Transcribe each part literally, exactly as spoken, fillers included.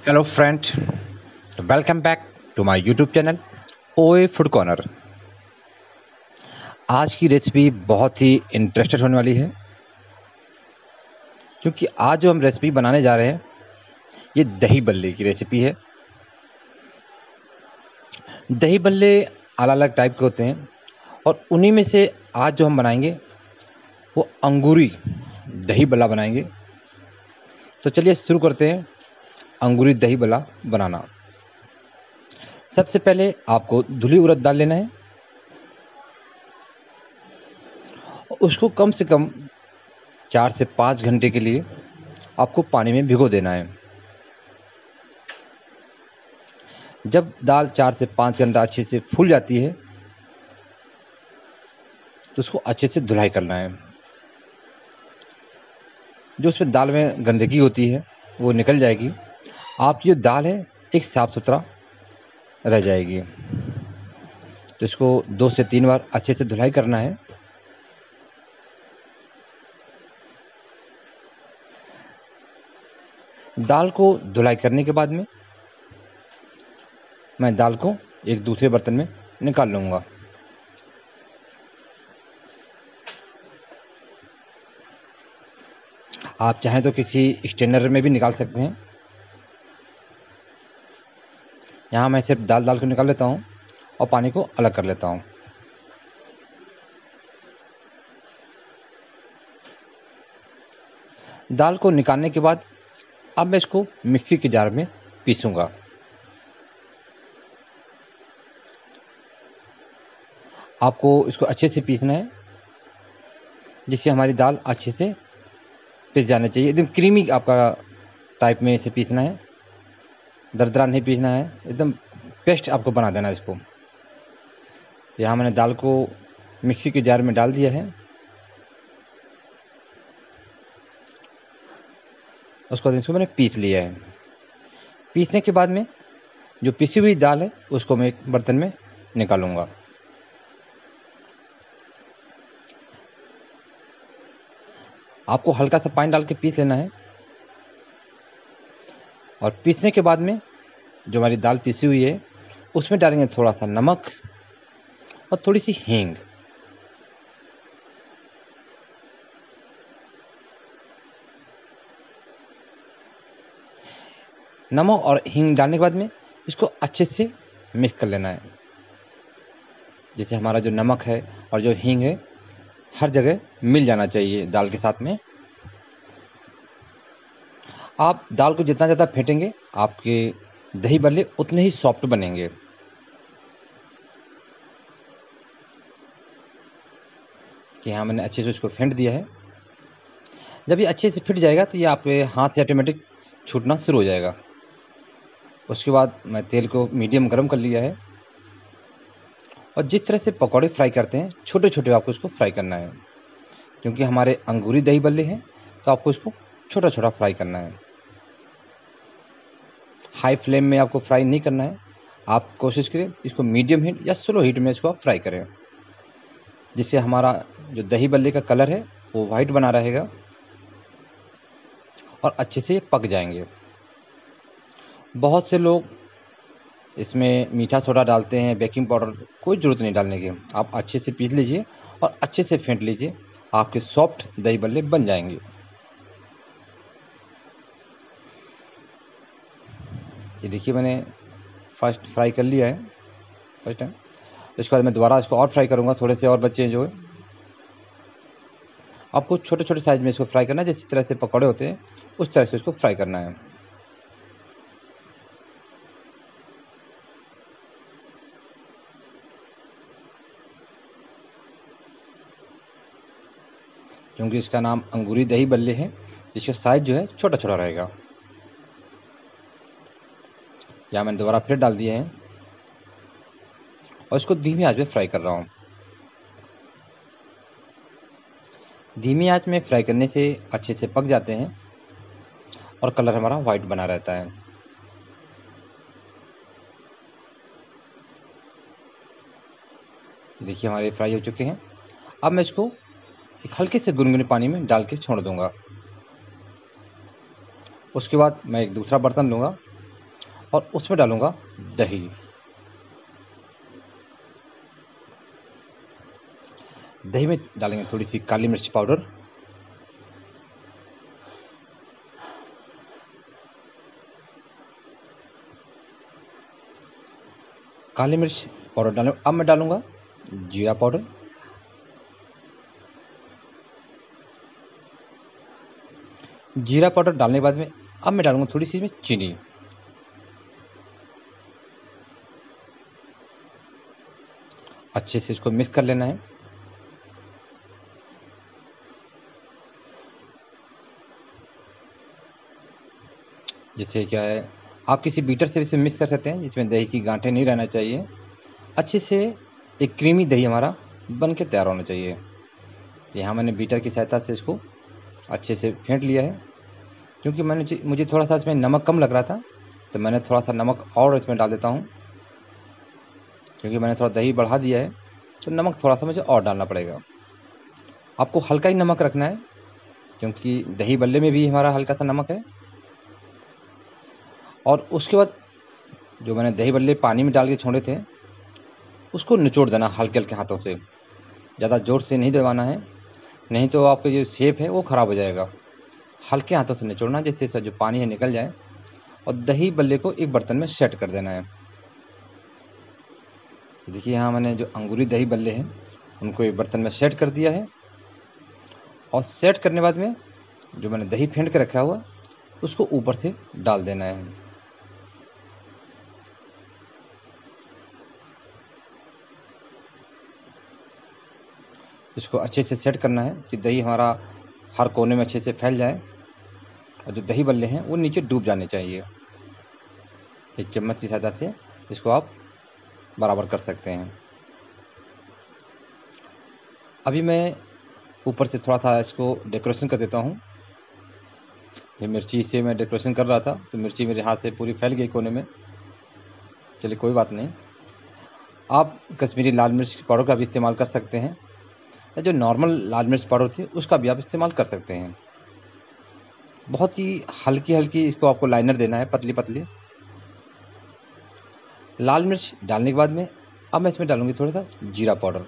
Hello friend, welcome back to my YouTube channel Oye food corner. आज की recipe बहुत ही interested होने वाली है, क्योंकि आज जो हम रेसिपी बनाने जा रहे हैं ये दही बल्ले की रेसिपी है। दही बल्ले अलग अलग टाइप के होते हैं और उन्हीं में से आज जो हम बनाएंगे वो अंगूरी दही बल्ला बनाएंगे। तो चलिए शुरू करते हैं अंगूरी दही बल्ला बनाना। सबसे पहले आपको धुली उड़द दाल लेना है। उसको कम से कम चार से पाँच घंटे के लिए आपको पानी में भिगो देना है। जब दाल चार से पाँच घंटा अच्छे से फूल जाती है तो उसको अच्छे से धुलाई करना है। जो उसमें दाल में गंदगी होती है वो निकल जाएगी। आपकी जो दाल है एक साफ़ सुथरा रह जाएगी। तो इसको दो से तीन बार अच्छे से धुलाई करना है। दाल को धुलाई करने के बाद में मैं दाल को एक दूसरे बर्तन में निकाल लूँगा। आप चाहें तो किसी स्ट्रेनर में भी निकाल सकते हैं। यहाँ मैं सिर्फ दाल दाल को निकाल लेता हूँ और पानी को अलग कर लेता हूँ। दाल को निकालने के बाद अब मैं इसको मिक्सी के जार में पीसूँगा। आपको इसको अच्छे से पीसना है, जिससे हमारी दाल अच्छे से पिस जाना चाहिए। एकदम क्रीमी आपका टाइप में इसे पीसना है, दरदरा नहीं पीसना है, एकदम पेस्ट आपको बना देना है इसको। तो यहाँ मैंने दाल को मिक्सी के जार में डाल दिया है। उसको इसको मैंने पीस लिया है। पीसने के बाद में जो पिसी हुई दाल है उसको मैं एक बर्तन में निकालूंगा। आपको हल्का सा पानी डाल के पीस लेना है। और पीसने के बाद में जो हमारी दाल पीसी हुई है उसमें डालेंगे थोड़ा सा नमक और थोड़ी सी हींग। नमक और हींग डालने के बाद में इसको अच्छे से मिक्स कर लेना है। जैसे हमारा जो नमक है और जो हींग है हर जगह मिल जाना चाहिए दाल के साथ में। आप दाल को जितना ज़्यादा फेंटेंगे आपके दही बल्ले उतने ही सॉफ्ट बनेंगे। कि यहाँ मैंने अच्छे से इसको फेंट दिया है। जब ये अच्छे से फिट जाएगा तो ये आपके हाथ से ऑटोमेटिक छूटना शुरू हो जाएगा। उसके बाद मैं तेल को मीडियम गर्म कर लिया है और जिस तरह से पकौड़े फ्राई करते हैं छोटे छोटे आपको इसको फ्राई करना है। क्योंकि हमारे अंगूरी दही बल्ले हैं तो आपको इसको छोटा छोटा फ्राई करना है। हाई फ्लेम में आपको फ्राई नहीं करना है। आप कोशिश करें इसको मीडियम हीट या स्लो हीट में इसको आप फ्राई करें, जिससे हमारा जो दही बल्ले का कलर है वो वाइट बना रहेगा और अच्छे से पक जाएंगे। बहुत से लोग इसमें मीठा सोडा डालते हैं, बेकिंग पाउडर, कोई ज़रूरत नहीं डालने की। आप अच्छे से पीस लीजिए और अच्छे से फेंट लीजिए, आपके सॉफ्ट दही बल्ले बन जाएंगे। ये देखिए मैंने फर्स्ट फ्राई कर लिया है फर्स्ट टाइम। इसके बाद मैं दोबारा इसको और फ्राई करूँगा। थोड़े से और बच्चे हैं जो है, आपको छोटे छोटे साइज़ में इसको फ्राई करना है। जिस तरह से पकौड़े होते हैं उस तरह से इसको फ्राई करना है। क्योंकि इसका नाम अंगूरी दही बल्ले है, इसका साइज़ जो है छोटा छोटा रहेगा। यहाँ मैंने दोबारा फिर डाल दिए हैं और इसको धीमी आंच में फ्राई कर रहा हूँ। धीमी आंच में फ्राई करने से अच्छे से पक जाते हैं और कलर हमारा वाइट बना रहता है। देखिए हमारे फ्राई हो चुके हैं। अब मैं इसको एक हल्के से गुनगुने पानी में डाल के छोड़ दूंगा। उसके बाद मैं एक दूसरा बर्तन लूँगा और उसमें डालूंगा दही। दही में डालेंगे थोड़ी सी काली मिर्च पाउडर, काली मिर्च पाउडर डालें। अब मैं डालूंगा जीरा पाउडर, जीरा पाउडर डालने के बाद में अब मैं डालूंगा थोड़ी सी इसमें चीनी। अच्छे से इसको मिक्स कर लेना है। जैसे क्या है, आप किसी बीटर से भी इसे मिक्स कर सकते हैं जिसमें दही की गांठें नहीं रहना चाहिए। अच्छे से एक क्रीमी दही हमारा बन के तैयार होना चाहिए। तो यहाँ मैंने बीटर की सहायता से इसको अच्छे से फेंट लिया है। क्योंकि मैंने मुझे थोड़ा सा इसमें नमक कम लग रहा था, तो मैंने थोड़ा सा नमक और इसमें डाल देता हूँ। क्योंकि मैंने थोड़ा दही बढ़ा दिया है, तो नमक थोड़ा सा मुझे और डालना पड़ेगा। आपको हल्का ही नमक रखना है, क्योंकि दही बल्ले में भी हमारा हल्का सा नमक है। और उसके बाद जो मैंने दही बल्ले पानी में डाल के छोड़े थे, उसको निचोड़ देना हल्के हल्के हाथों से। ज़्यादा ज़ोर से नहीं दबाना है, नहीं तो आपका जो शेप है वो ख़राब हो जाएगा। हल्के हाथों से निचोड़ना, जिससे जो पानी है निकल जाए। और दही बल्ले को एक बर्तन में सेट कर देना है। देखिए यहाँ मैंने जो अंगूरी दही बल्ले हैं उनको एक बर्तन में सेट कर दिया है। और सेट करने बाद में जो मैंने दही फेंट के रखा हुआ उसको ऊपर से डाल देना है। इसको अच्छे से सेट करना है कि दही हमारा हर कोने में अच्छे से फैल जाए, और जो दही बल्ले हैं वो नीचे डूब जाने चाहिए। एक चम्मच की सहायता से इसको आप बराबर कर सकते हैं। अभी मैं ऊपर से थोड़ा सा इसको डेकोरेशन कर देता हूँ। ये मिर्ची से मैं डेकोरेशन कर रहा था, तो मिर्ची मेरे हाथ से पूरी फैल गई कोने में। चलिए कोई बात नहीं, आप कश्मीरी लाल मिर्च पाउडर का भी इस्तेमाल कर सकते हैं, या जो नॉर्मल लाल मिर्च पाउडर थी उसका भी आप इस्तेमाल कर सकते हैं। बहुत ही हल्की हल्की इसको आपको लाइनर देना है, पतली पतली। लाल मिर्च डालने के बाद में अब मैं इसमें डालूंगी थोड़ा सा जीरा पाउडर।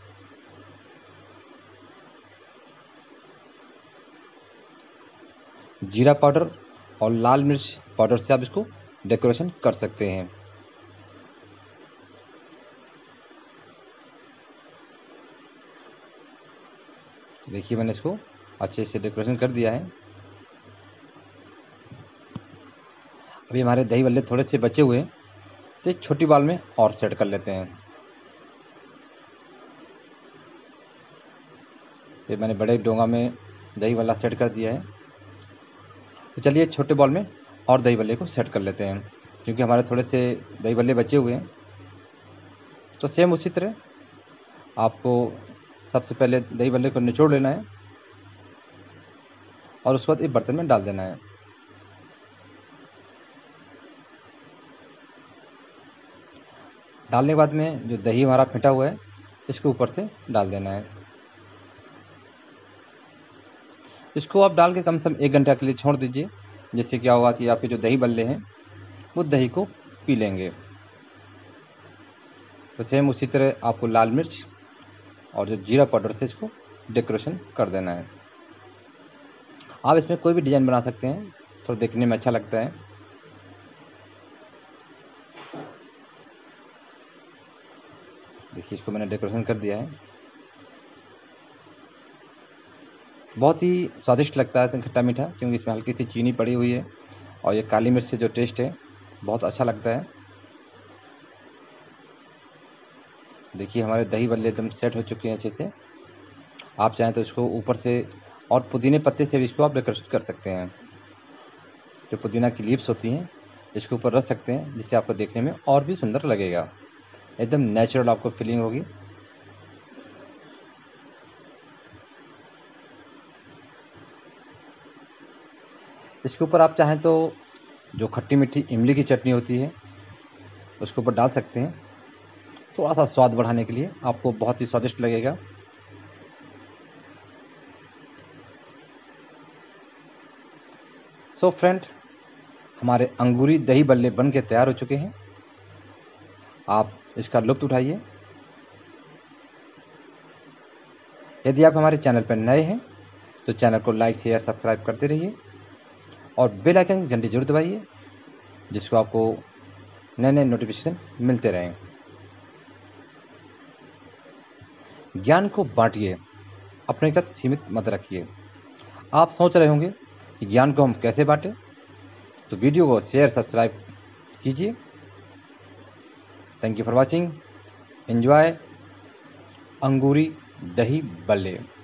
जीरा पाउडर और लाल मिर्च पाउडर से आप इसको डेकोरेशन कर सकते हैं। देखिए मैंने इसको अच्छे से डेकोरेशन कर दिया है। अभी हमारे दही बल्ले थोड़े से बचे हुए हैं, तो एक छोटी बाल में और सेट कर लेते हैं। तो मैंने बड़े डोंगा में दही बल्ला सेट कर दिया है। तो चलिए छोटे बॉल में और दही बल्ले को सेट कर लेते हैं, क्योंकि हमारे थोड़े से दही बल्ले बचे हुए हैं। तो सेम उसी तरह आपको सबसे पहले दही बल्ले को निचोड़ लेना है, और उसके बाद एक बर्तन में डाल देना है। डालने के बाद में जो दही हमारा फेंटा हुआ है इसके ऊपर से डाल देना है। इसको आप डाल के कम से कम एक घंटा के लिए छोड़ दीजिए, जिससे क्या होगा कि आपके जो दही बल्ले हैं वो दही को पी लेंगे। तो सेम उसी तरह आपको लाल मिर्च और जो जीरा पाउडर से इसको डेकोरेशन कर देना है। आप इसमें कोई भी डिज़ाइन बना सकते हैं, थोड़ा देखने में अच्छा लगता है। देखिए इसको मैंने डेकोरेशन कर दिया है। बहुत ही स्वादिष्ट लगता है इसमें खट्टा मीठा, क्योंकि इसमें हल्की सी चीनी पड़ी हुई है, और ये काली मिर्च से जो टेस्ट है बहुत अच्छा लगता है। देखिए हमारे दही बल्ले एकदम सेट हो चुके हैं अच्छे से। आप चाहें तो इसको ऊपर से और पुदीने पत्ते से भी इसको आप डेकोरेट कर सकते हैं। जो पुदीना की लीव्स होती हैं इसके ऊपर रख सकते हैं, जिससे आपको देखने में और भी सुंदर लगेगा। एकदम नेचुरल आपको फीलिंग होगी। इसके ऊपर आप चाहें तो जो खट्टी मीठी इमली की चटनी होती है उसके ऊपर डाल सकते हैं, थोड़ा सा स्वाद बढ़ाने के लिए। आपको बहुत ही स्वादिष्ट लगेगा। सो फ्रेंड, हमारे अंगूरी दही बल्ले बन के तैयार हो चुके हैं। आप इसका लुत्फ़ उठाइए। यदि आप हमारे चैनल पर नए हैं तो चैनल को लाइक शेयर सब्सक्राइब करते रहिए और बेल आइकन की घंटी जरूर दबाइए, जिसको आपको नए नए नोटिफिकेशन मिलते रहें। ज्ञान को बांटिए, अपने तक सीमित मत रखिए। आप सोच रहे होंगे कि ज्ञान को हम कैसे बांटें, तो वीडियो को शेयर सब्सक्राइब कीजिए। Thank you for watching. Enjoy अंगूरी दही बल्ले।